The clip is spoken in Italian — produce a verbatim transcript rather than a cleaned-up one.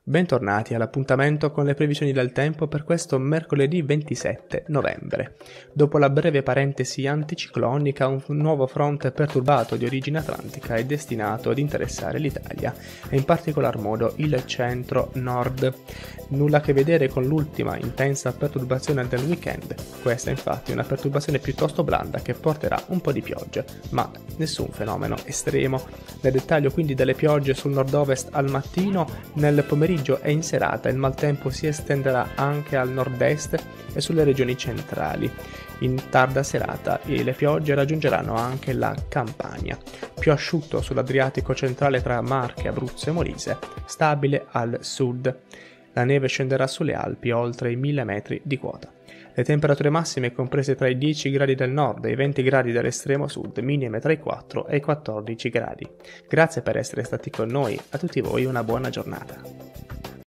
Bentornati all'appuntamento con le previsioni del tempo per questo mercoledì ventisette novembre. Dopo la breve parentesi anticiclonica, un nuovo fronte perturbato di origine atlantica è destinato ad interessare l'Italia e in particolar modo il centro-nord. Nulla a che vedere con l'ultima intensa perturbazione del weekend. Questa infatti è una perturbazione piuttosto blanda che porterà un po' di pioggia, ma nessun fenomeno estremo. Nel dettaglio quindi delle piogge sul nord-ovest al mattino, nel pomeriggio e in serata il maltempo si estenderà anche al nord-est e sulle regioni centrali. In tarda serata le piogge raggiungeranno anche la Campania. Più asciutto sull'Adriatico centrale tra Marche, Abruzzo e Molise, stabile al sud. La neve scenderà sulle Alpi oltre i mille metri di quota. Le temperature massime comprese tra i dieci gradi del nord e i venti gradi dell'estremo sud, minime tra i quattro e i quattordici gradi. Grazie per essere stati con noi, a tutti voi una buona giornata.